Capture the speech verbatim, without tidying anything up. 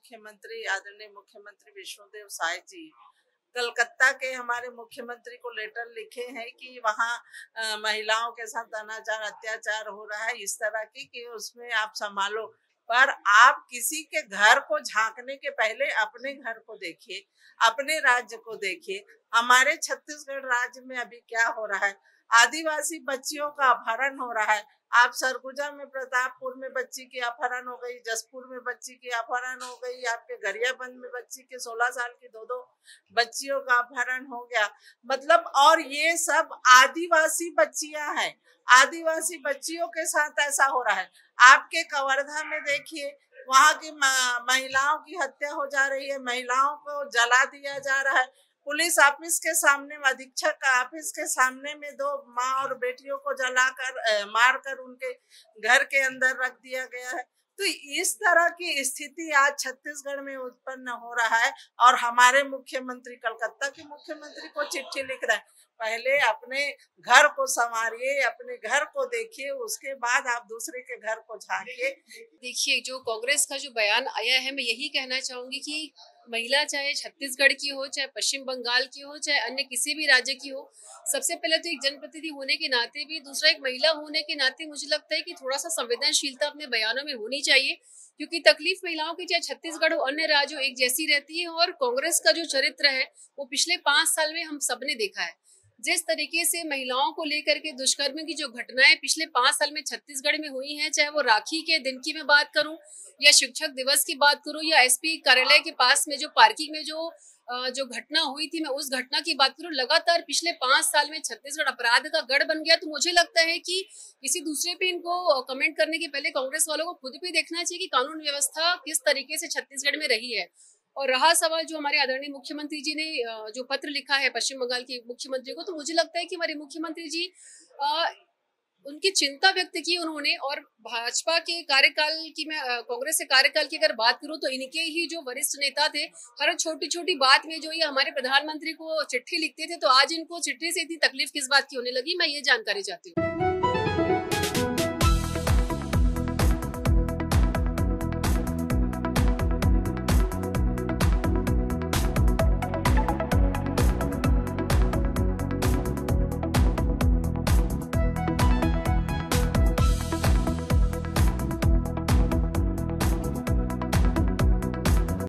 मुख्यमंत्री आदरणीय मुख्यमंत्री विष्णुदेव साय जी कलकत्ता के हमारे मुख्यमंत्री को लेटर लिखे हैं कि वहाँ महिलाओं के साथ अनाचार अत्याचार हो रहा है इस तरह की कि उसमें आप संभालो। पर आप किसी के घर को झांकने के पहले अपने घर को देखिए, अपने राज्य को देखिए। हमारे छत्तीसगढ़ राज्य में अभी क्या हो रहा है, आदिवासी बच्चियों का अपहरण हो रहा है। आप सरगुजा में, प्रतापपुर में बच्ची की अपहरण हो गई, जसपुर में बच्ची की अपहरण हो गई, आपके गरियाबंद में बच्ची के सोलह साल की दो दो बच्चियों का अपहरण हो गया। मतलब और ये सब आदिवासी बच्चियां हैं, आदिवासी बच्चियों के साथ ऐसा हो रहा है। आपके कवर्धा में देखिए, वहां की महिलाओं की हत्या हो जा रही है, महिलाओं को जला दिया जा रहा है। पुलिस ऑफिस के सामने, अधीक्षक का ऑफिस के सामने में दो माँ और बेटियों को जलाकर मारकर उनके घर के अंदर रख दिया गया है। तो इस तरह की स्थिति आज छत्तीसगढ़ में उत्पन्न हो रहा है और हमारे मुख्यमंत्री कलकत्ता के मुख्यमंत्री को चिट्ठी लिख रहे हैं। पहले अपने घर को संवारिए, अपने घर को देखिए, उसके बाद आप दूसरे के घर को झांकिए। देखिए, जो कांग्रेस का जो बयान आया है, मैं यही कहना चाहूंगी कि महिला चाहे छत्तीसगढ़ की हो, चाहे पश्चिम बंगाल की हो, चाहे अन्य किसी भी राज्य की हो, सबसे पहले तो एक जनप्रतिनिधि होने के नाते भी, दूसरा एक महिला होने के नाते मुझे लगता है कि थोड़ा सा संवेदनशीलता अपने बयानों में होनी चाहिए, क्योंकि तकलीफ महिलाओं की चाहे छत्तीसगढ़ हो अन्य राज्यों एक जैसी रहती है। और कांग्रेस का जो चरित्र है वो पिछले पांच साल में हम सबने देखा है। जिस तरीके से महिलाओं को लेकर के दुष्कर्म की जो घटनाएं पिछले पांच साल में छत्तीसगढ़ में हुई हैं, चाहे वो राखी के दिन की मैं बात करूं या शिक्षक दिवस की बात करूं या एसपी कार्यालय के पास में जो पार्किंग में जो जो घटना हुई थी, मैं उस घटना की बात करूं, लगातार पिछले पांच साल में छत्तीसगढ़ अपराध का गढ़ बन गया। तो मुझे लगता है कि किसी दूसरे पे इनको कमेंट करने के पहले कांग्रेस वालों को खुद भी देखना चाहिए कि कानून व्यवस्था किस तरीके से छत्तीसगढ़ में रही है। और रहा सवाल जो हमारे आदरणीय मुख्यमंत्री जी ने जो पत्र लिखा है पश्चिम बंगाल के मुख्यमंत्री को, तो मुझे लगता है कि हमारे मुख्यमंत्री जी आ, उनकी चिंता व्यक्त की उन्होंने। और भाजपा के कार्यकाल की, मैं कांग्रेस के कार्यकाल की अगर बात करूं तो इनके ही जो वरिष्ठ नेता थे, हर छोटी छोटी बात में जो ये हमारे प्रधानमंत्री को चिट्ठी लिखते थे, तो आज इनको चिट्ठी से इतनी तकलीफ किस बात की होने लगी, मैं ये जानकारी चाहती हूँ।